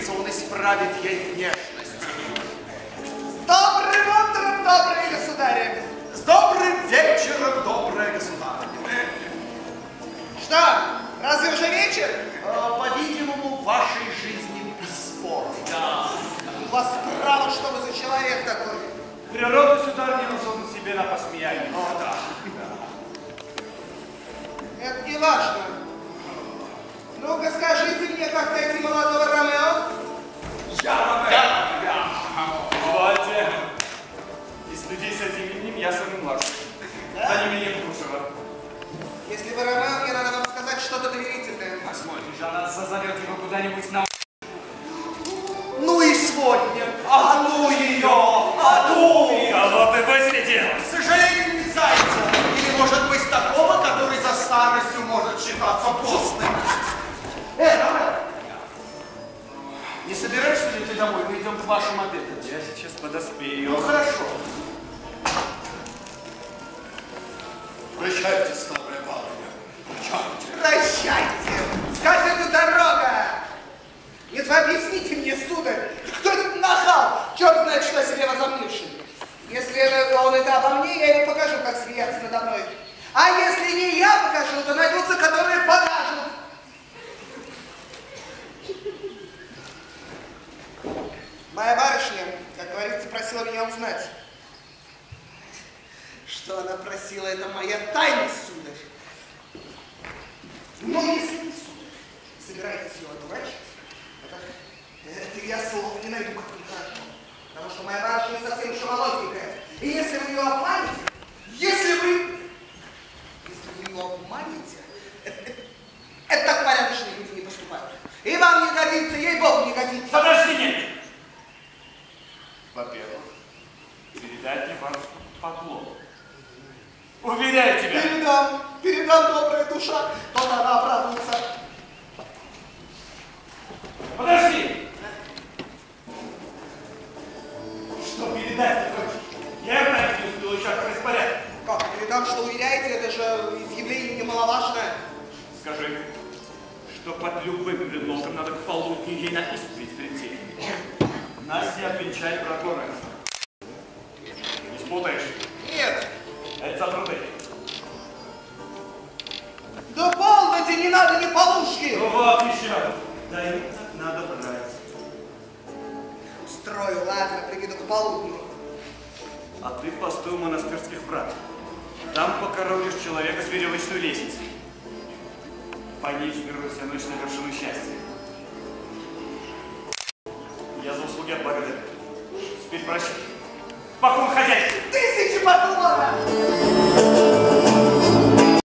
жениться, он исправит ей внешность. С добрым утром, добрые государи! С добрым вечером, добрая государыня. Что, разве уже вечер? По-видимому, в вашей жизни бесспорно. Да. У вас право, что вы за человек такой? Природу, сударыня, он создан себе на посмеяние. О, да. Это не важно. Ну-ка скажите мне, как найти молодого Ромео? Позвольте. Из людей с этим именем я самый младший. Да? За неимением худшего. Если вы Ромео, мне надо вам сказать что-то доверительное. Посмотришь, она зазовет его куда-нибудь на... Ну и сегодня. А ну ее! А ну! А вот и выследил. К сожалению, не зайца. Или, может быть, такого, который за старостью может считаться постным. Ромео! Не собираешься ли ты домой? Мы идем к вашим обедам. Я сейчас подоспею. Ну, хорошо. Прощайте, старая барыня. Прощайте. Прощайте! Скажите, это дорога! Нет, вы объясните мне, сударь, кто этот нахал? Черт знает, что о себе возомнивший. Если он это обо мне, я ему покажу, как смеяться надо мной. А если не я покажу, то найдутся, которые покажут. Моя барышня, как говорится, просила меня узнать. Что она просила, это моя тайна, сударь. Но если вы, сударь, собираетесь ее одурачить, это я слов не найду, как прикажу. Потому что моя барышня совсем еще молоденькая. И если вы ее обманете, если вы ее обманете, это так порядочные люди не поступают. И вам не годится, ей-богу не годится. Подожди, нет. Во-первых, передать мне барышню поклон. Уверяю тебя. Передам, добрая душа, то она обрадуется. Подожди. Что передать ты хочешь? Я опять не успел еще распорядок. Как, передам, что уверяете, это же изъявление немаловажное. Скажи, что под любым предлогом надо к полудню ей на исповедь прийти. Нас не обвенчает брат Лоренцо. Не спутаешь? Нет. Это за труды. Да полноте, не надо ни полушки. Ну вот еще. Да и надо брать. Устрою, ладно, приведу к полудню. А ты постой у монастырских врат. Там покоровлишь человека с веревочной лестницей. По ней взберусь я ночь на вершину счастья. Я за услуги отблагодарю. Теперь прощай. Покон хозяйки. 1000 поклонов!